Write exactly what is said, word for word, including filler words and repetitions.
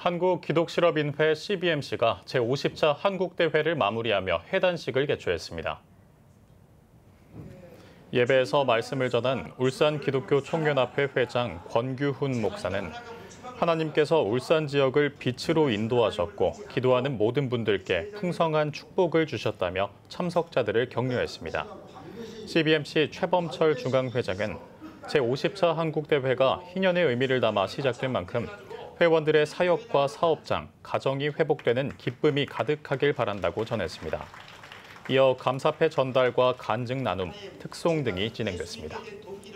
한국기독실업인회 씨비엠씨가 제오십 차 한국대회를 마무리하며 회단식을 개최했습니다. 예배에서 말씀을 전한 울산기독교총연합회 회장 권규훈 목사는 하나님께서 울산 지역을 빛으로 인도하셨고 기도하는 모든 분들께 풍성한 축복을 주셨다며 참석자들을 격려했습니다. 씨비엠씨 최범철 중앙회장은 제오십 차 한국대회가 희년의 의미를 담아 시작된 만큼 회원들의 사역과 사업장, 가정이 회복되는 기쁨이 가득하길 바란다고 전했습니다. 이어 감사패 전달과 간증 나눔, 특송 등이 진행됐습니다.